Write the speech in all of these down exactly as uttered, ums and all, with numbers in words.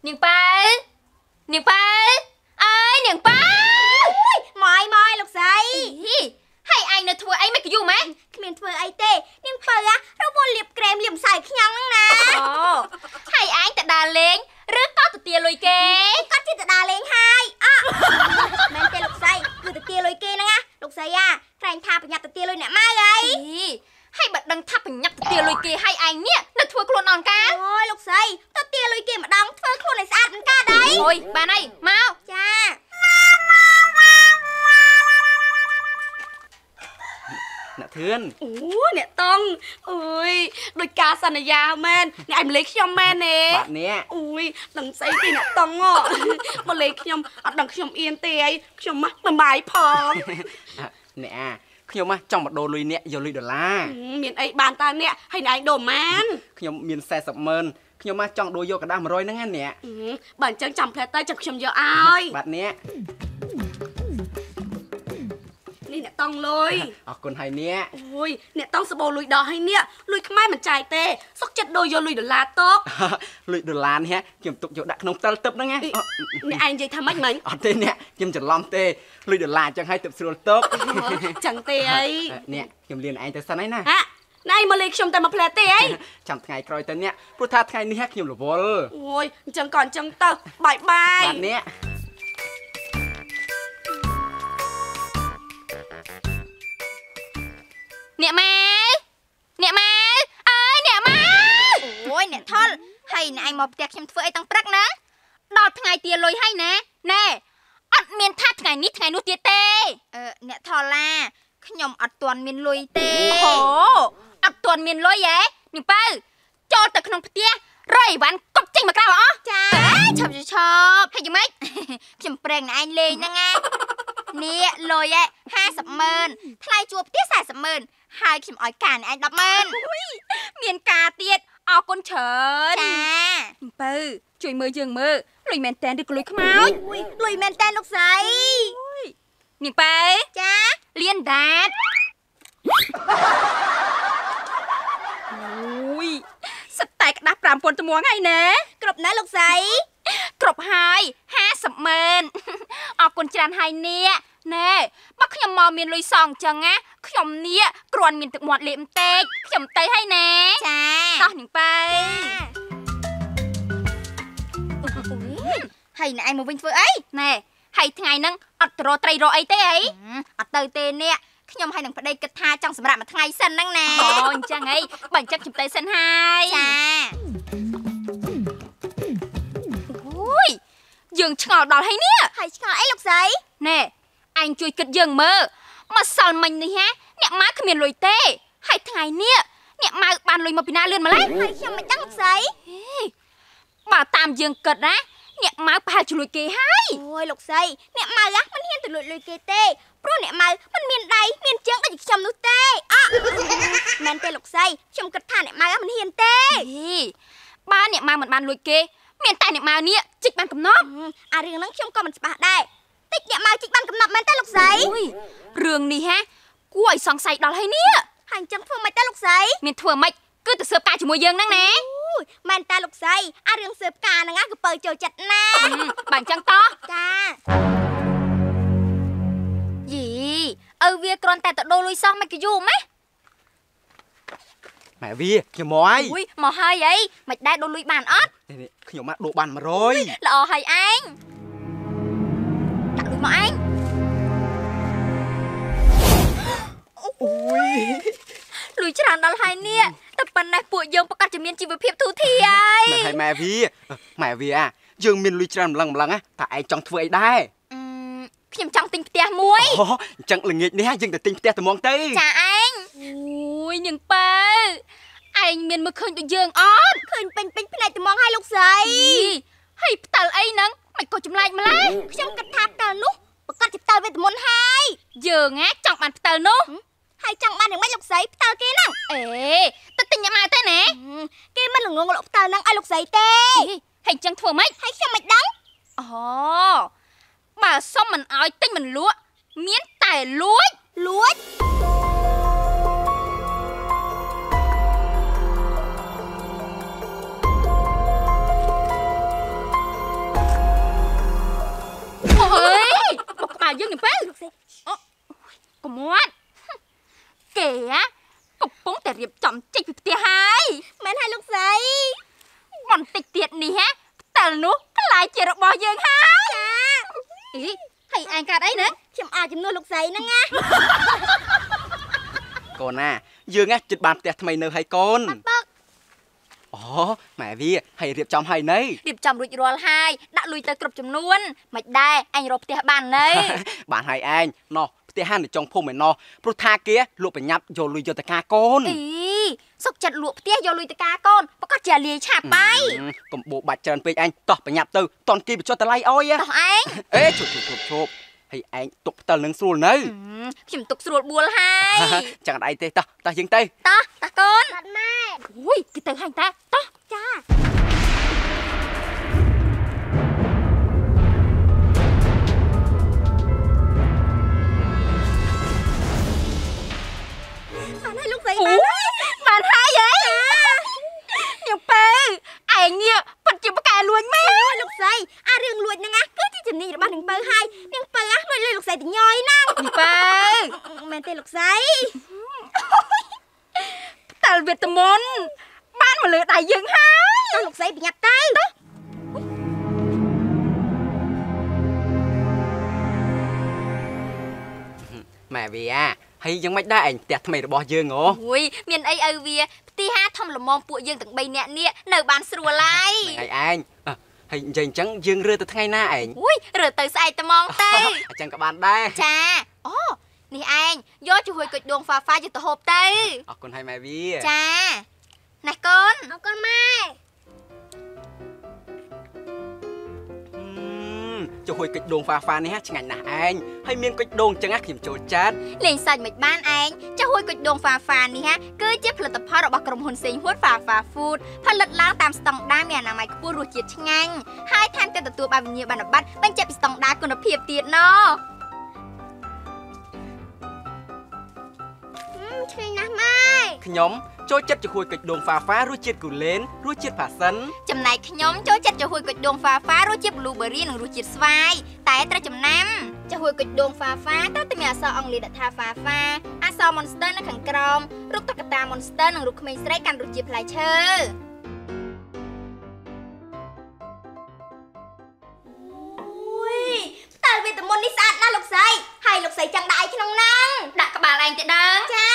នាងប៉ៅនាងប៉ៅអើយនាងប៉ៅម៉យម៉យលោកស្រីហើយឯងនៅធ្វើអីមិនក៏យូរម៉េចគ្មានធ្វើអីទេនាងប៉ៅរវល់លាបក្រែមលាបម្សៅខ្ញំហ្នឹងណាអូហើយឯងទៅដើរលេងឬក៏ទៅទាលុយគេគាត់ជិះទៅដើរលេងហើយអ่ะមែនទេលោកស្រីគឺទៅទាលុយគេហ្នឹងណាលោកស្រីអាក្រែងថាប្រញាប់ទៅទាលុយអ្នកម៉ៅអីហើយបើដឹងថាប្រញាប់ទៅទាលុយគេហើយឯងនេះនៅធ្វើខ្លួនអង្ការអូយលោកស្រីទៅទាលុយគេម្ដងធ្វើខ្លួនឲ្យស្អាតមិនកើតអីអូយបានហើយមកចាអ្នកធឿនអូអ្នកតង់អើយដូចការសន្យាមែនអ្នកឯងម្លេចខ្ញុំមែនទេបាទនេះអូយដឹងស្អីទេអ្នកតង់ម្លេចខ្ញុំអត់ដឹងខ្ញុំអៀនទេអីខ្ញុំមកមិនបាយផងអ្នកអាខ្ញុំមកចង់មកដូរលុយអ្នកយកលុយដុល្លារមានអីបានតើអ្នកហើយអ្នកឯងដូរប៉ុន្មានខ្ញុំមានសែសិបម៉ឺនខ្ញុំមកចង់ដូរយកกระดาษមួយរយហ្នឹងណាអ្នកបើអញ្ចឹងចាំផ្លែទៅចាំខ្ញុំយកឲ្យបាទអ្នកនេះអ្នកតង់លុយអរគុណហើយអ្នកអូយអ្នកតង់សបោលុយដោះហើយអ្នកលុយខ្មែរមិនចាយទេសុកចិត្តដូរយកលុយដុល្លារទុកលុយដុល្លារនេះខ្ញុំទុកយកដាក់ក្នុងផ្ទិលទឹកហ្នឹងណាអ្នកឯងនិយាយថាម៉េចមិញអត់ទេអ្នកខ្ញុំច្រឡំទេលុយដុល្លារអញ្ចឹងឲ្យទឹកស្រួលទុកចឹងទេអីអ្នកខ្ញុំលៀនឯងទៅសិនហើយណាហាណៃមកលេខខ្ញុំតែមកផ្លែទេអីចាំថ្ងៃក្រោយទៅអ្នកព្រោះថាថ្ងៃនេះខ្ញុំរវល់អូយអញ្ចឹងក៏អញ្ចឹងទៅបាយបាយបាទអ្នកអ្នកម៉ែអ្នកម៉ែអើយអ្នកម៉ែអូយអ្នកថុលហើយណែឯងមកផ្ទះខ្ញុំធ្វើអីតាំងព្រឹកណាដល់ថ្ងៃទាលុយហើយណាណែអត់មានថាថ្ងៃនេះថ្ងៃនោះទៀតទេអឺអ្នកថុលឡាខ្ញុំអត់ទាន់មានលុយទេអូអត់ទាន់មានលុយហ៎នាងប៉ៅចូលទៅក្នុងផ្ទះរយអីវ៉ាន់កប់ចេញមកក្រៅអស់ចាឆាប់ឆាប់ហើយយ៉ាងម៉េចខ្ញុំប្រេងណែឯងលេងហ្នឹងណានេះលុយឯហាសិបម៉ឺនថ្លៃជួលផ្ទះសាសិបម៉ឺនហើយខ្ញុំឲ្យការណែឯងដប់ម៉ឺនមានការទៀតអរគុណច្រើនចាពៅជួយមើលយើងមើលលុយមែនតែនឬក៏លុយខ្មោចលុយមែនតែនលោកស្រីនាងប៉ៅចាលៀនដាតអូយសិតតែក្តាស់ប្រាំពាន់ត្មងហើយណាគ្រប់ណាលោកស្រីគ្រប់ហើយហាសិបម៉ឺនអរគុណច្រើនហើយនេះណែបើខ្ញុំមកមានលុយសងអញ្ចឹងណាខ្ញុំនេះគ្រាន់មានទឹកមាត់លេបបន្តិចខ្ញុំទៅហើយណាចាតោះនាងប៉ៅហើយណែឯងមកវិញធ្វើអីណែហើយថ្ងៃហ្នឹងអត់ទៅរកត្រីរកអីទេអីអត់ទៅទេនេះខ្ញុំឲ្យនឹងប្តីគិតថាចង់សម្រាប់មួយថ្ងៃសិនហ្នឹងណាអូអញ្ចឹងអីបើអញ្ចឹងខ្ញុំទៅសិនហើយចាអូយយើងឆ្ងល់ដល់ហើយនេះហើយឆ្ងល់អីលោកស្រីណែឯងជួយគិតយើងមើលមកសល់មិញនេះហ่าអ្នកម៉ៅគ្មានលុយទេហើយថ្ងៃនេះអ្នកម៉ៅបានលុយមកពីណាលឿនម្ល៉េះហើយខ្ញុំមិនដឹងលោកស្រីបើតាមយើងគិតណាអ្នកម៉ៅប្រហែលជួយលុយគេហើយអូយលោកស្រីអ្នកម៉ៅមិនហ៊ានទៅលួចលុយគេទេព្រោះអ្នកម៉ៅមិនមានដៃមានជើងដូចខ្ញុំនោះទេអ่ะមែនទេលោកស្រីខ្ញុំគិតថាអ្នកម៉ៅមិនហ៊ានទេបើអ្នកម៉ៅមិនបានលួចគេមានតែអ្នកម៉ៅនេះជីកបានកំណប់អារឿងហ្នឹងខ្ញុំក៏មិនច្បាស់ដែរតិចអ្នកម៉ៅជីកបានកំណប់មែនទេលោកស្រីរឿងនេះហ่าគួរឲ្យសង្ស័យដល់ហើយនេះហើយអញ្ចឹងធ្វើម៉េចដែរលោកស្រីមានធ្វើម៉េចគឺទៅស៊ើបការជាមួយយើងហ្នឹងណាមែនតែលោកស្រីអារឿងស៊ើបការហ្នឹងគឺពើចូលចិត្តណាបើអញ្ចឹងតោះចាយីឪវាគ្រាន់តែទៅដូរលុយសោះមិនក៏យូរម៉េះម៉ែវាខ្ញុំមកហើយអូយមកហើយអីមិនដែរដូរលុយបានអត់នេះខ្ញុំមកដូរបានមួយរយល្អហើយឯងដាក់លុយមកឯងអូយលុយច្រើនដល់ហើយនេះតែប៉ុណ្ណេះពួកយើងប្រកាសជាមានជីវភាពទូធីហើយមែនហើយម៉ែវាម៉ែវាអាយើងមានលុយច្រើនម្លឹងម្លឹងតែឯងចង់ធ្វើអីដែរខ្ញុំចង់ទិញផ្ទះមួយអូអញ្ចឹងល្ងាចនេះយើងទៅទិញផ្ទះត្មងទៅចាឯងអូយនាងប៉ៅឯងមានមើលឃើញដូចយើងអត់ឃើញពេញពេញភ្នែកត្មងហើយលោកស្រីហើយផ្ទើអីហ្នឹងមិនក៏ចម្លែកម្ល៉េះខ្ញុំគិតថាផ្ទើនោះប្រកាសជាផ្ទើវេទមន្តហើយយើងណាចង់បានផ្ទើនោះហើយចង់បានយ៉ាងម៉េចលោកស្រីផ្ទើគេហ្នឹងអេទៅទិញញ៉ាំមកទេណាគេមិនល្ងងលោកផ្ទើហ្នឹងឲ្យលោកស្រីទេហើយអញ្ចឹងធ្វើម៉េចហើយខ្ញុំមិនដឹងអូបើសុំមិនអោយទិញមិនលក់មានតែលួចលួច dương nhỉ bé còn mót kể á cục bóngแต่ រៀបចំ ចេញ ពី ផ្ទះ ហើយមែន ហើយ លោកស្រីបន្តិច ទៀត នេះ ហ៎ តែ នោះ ខ្លាយ ជា របស់ យើង ហើយចាអី ហើយ ឯង កាត់ អី ណាខ្ញុំ អាច ជំនួស លោកស្រី ហ្នឹង ណាកូន ណា យើង ណា ចិត្ត បាន ផ្ទះ ថ្មី នៅ ហើយ កូនបើកអូ ម៉ែ វា ហើយ រៀបចំ ហើយ នៅរៀបចំ រួច រាល់ ហើយ ដាក់ លុយ ទៅ គ្រប់ ចំនួន មិន ដែរ អញ រក ផ្ទះ បាន នៅបាន ហើយ ឯង ណោះ ផ្ទះ ហាន នៅ ចុង ភូមិ ឯណោះ ព្រោះ ថា គេ លក់ ប្រញាប់ យក លុយ យក ទៅ ការ កូនអី សុក ចិត្ត លក់ ផ្ទះ យក លុយ ទៅ ការ កូន ប្រកាស ជា លាយ ឆាប់ បាយកុំ បោបាច់ ច្រើន ពេក ឯង តោះ ប្រញាប់ ទៅ តន់ គេ បញ្ចុះ តម្លៃ ឲ្យតោះ ឯងអេ ជប់ ជប់ ជប់ ជប់ ហើយ ឯង ទុក ផ្ទិល នឹង ស្រួល នៅខ្ញុំ ទុក ស្រួល បួល ហើយ chẳng ai thế ta ta dừng tay តោះ តា កូនបាត់ ម៉ែអូយ គេ ទៅ ហាញ តា តោះចា បាន ហើយ លោកស្រី បាន ហើយបាន ហើយ ហ៎ នាង ពៅ ឯង នេះ ពិត ជា ប្រកែ លួច មែនលោកស្រី អា រឿង លួច ហ្នឹង ណា គឺជា ជំនាញ របស់ នាង ពៅ ហើយ នាង ពៅ ណា លួច លុយ លោកស្រី ទៅ ញយ ណានាង ពៅមែន ទេ លោកស្រីផ្ទាល់ វេទមន្ត បាន មក លើ ដៃ យើង ហើយតោះ លោកស្រី ប្រញាប់ ទៅ mẹ vì à hay dân mách đá ảnh tẹt mày bỏ dương ngô ui miền ấy ơi vì tí ha thầm là mong phụ dương từng bay nẹt nè nở bàn sủa lại ngày anh à, hay dành trắng dương rơi từ ngày na ảnh ui rồi tới sai tao mong tê chẳng các bạn đây cha ô nè anh do chú hồi kịch đường pha pha cho tao hộp tê à, con hay mẹ vì cha này con Ô, con Mai cho hồi kịch đồn pha pha này ha chẳng ảnh nè anh hay miên kịch đồn chẳng ác hiểm trốn chát liền xài mệt ban anh cho hồi kịch đồn pha pha này ha cứ chếផលិតផលរបស់ក្រុមហ៊ុនសេងហួត pha pha food ផលិតឡើងតាមស្តង់ដារមានអនាម័យខ្ពស់រសជាតិឆ្ងាញ់ហើយថែមទាំងទទួលបានវិញ្ញាបនបត្របញ្ជាក់ពីស្តង់ដារគុណភាពទៀតណោះឆ្ងាញ់ណាស់ម៉ែខ្ញុំចូលចិត្តចំហួយគុជដូងហ្វាហ្វារសជាតិគូលែនរសជាតិផាសិនចំណែកខ្ញុំចូលចិត្តចំហួយគុជដូងហ្វាហ្វារសជាតិ blueberry និងរសជាតិស្វាយតែត្រូវចំណាំចំហួយគុជដូងហ្វាហ្វាត្រូវតែមានអក្សរអង់គ្លេសដាក់ថា ហ្វាហ្វា អក្សរ monster នៅខាងក្រោមរូបតុក្កតា monster និងរូបក្មេងស្រីកាន់រសជាតិផ្លែឈើតើវីតាមីននេះស្អាតណាស់លោកស្រីហើយលោកស្រីចង់ដាក់អីក្នុងហ្នឹងដាក់ក្បាលឯងទៅដឹងចា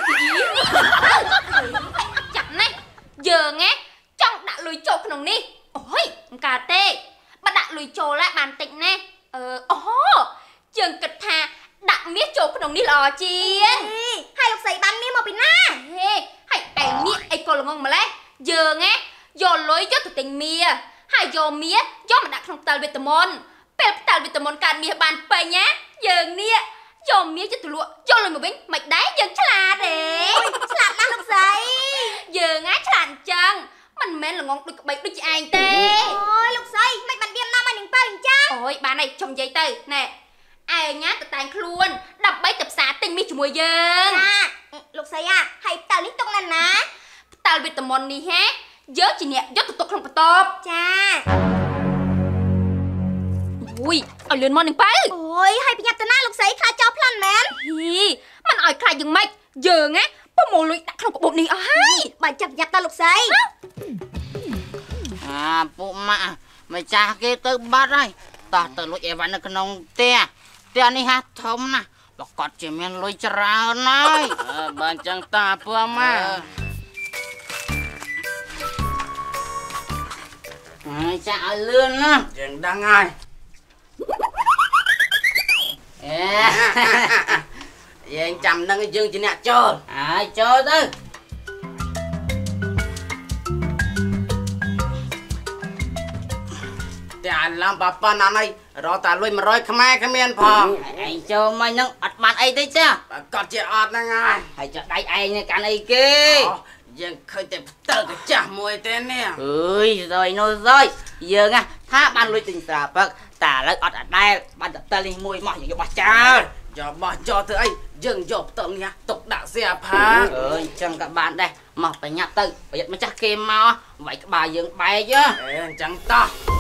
ចាប់នេះយើងហ៎ចង់ដាក់លុយចូលក្នុងនេះអូយមិនកើតទេបើដាក់លុយចូលឡាបានតិចណាអឺអូយើងគិតថាដាក់មាសចូលក្នុងនេះល្អជាងហើយលោកស្រីបានមាសមកពីណាហេហើយឯងមាសអីក៏ល្ងងម្លេះយើងហ៎យកលុយយកទៅទិញមាសហើយយកមាសយកមកដាក់ក្នុងផ្ទាល់វីតាមីនពេលផ្ទាល់វីតាមីនកើតមាសបានពេញណាយើងនេះយកមាសទៅលក់យកលុយមកវិញមិនដែរយើងឆ្លាតទេឆ្លាតណាស់លោកស្រីយើងហ៎ឆ្លាតអញ្ចឹងមិនមែនល្ងងដូចក្បៃដូចឯងទេអូយលោកស្រីមិនបានទៀមណាស់មកនឹងបើអញ្ចឹងអូយបានហើយចុំនិយាយទៅណែឯងណាទៅតែងខ្លួនដើម្បីទៅផ្សារទិញមាសជាមួយយើងចាលោកស្រីអាហើយផ្ទាល់នេះទុកណាស់ណាផ្ទាល់វីតាមីននេះហ៎យើងជាអ្នកយកទៅទុកក្នុងបន្ទប់ចាអូយឲ្យលឿនមកនឹងបើអូយហើយប្រញាប់ទៅណាលោកស្រីខ្លាចចោលប្លន់មែនហីមិនឲ្យខ្លាចយ៉ាងម៉េចយើងណាពុំមកលុយដាក់ក្នុងកាបូបនេះអស់ហើយបើចាប់យ៉ាប់ទៅលោកស្រីអាពួកម៉ាក់ម្ចាស់គេទៅបាត់ហើយតោះទៅលួចអីវ៉ាន់នៅក្នុងផ្ទះផ្ទះនេះហាធំណាស់ប្រកាសជាមានលុយច្រើនហើយបើអញ្ចឹងតាពួកម៉ាក់ហើយចាក់ឲ្យលឿនណាយើងដឹងហើយអេយើងចាំនឹងយើងជាអ្នកចូលហើយចូលទៅតែអាឡាំប៉ប៉ាណានេះរកតាលុយមួយរយខ្មែរគ្មានផងឯងចូលមកនឹងអត់បានអីទេចាប្រកាសជាអត់ហ្នឹងហើយហើយចុះដៃឯងនេះកាន់អីគេយើងឃើញតែផ្ទិលកាចាស់មួយទេនេះអើយរយនោះរយយើងណាថាបានលុយទិញស្រាពឹកតែឥឡូវអត់អត់ដែរបានតែផ្ទិលនេះមួយមកយើងយកបោះចោលយកបោះចោលធ្វើអីយើងយកផ្ទិលនេះទុកដាក់សៀផាអើយអញ្ចឹងក៏បានដែរមកប្រញាប់ទៅប្រយ័ត្នម្ចាស់គេមកវាយក្បាលយើងបែកអេអញ្ចឹងតោះ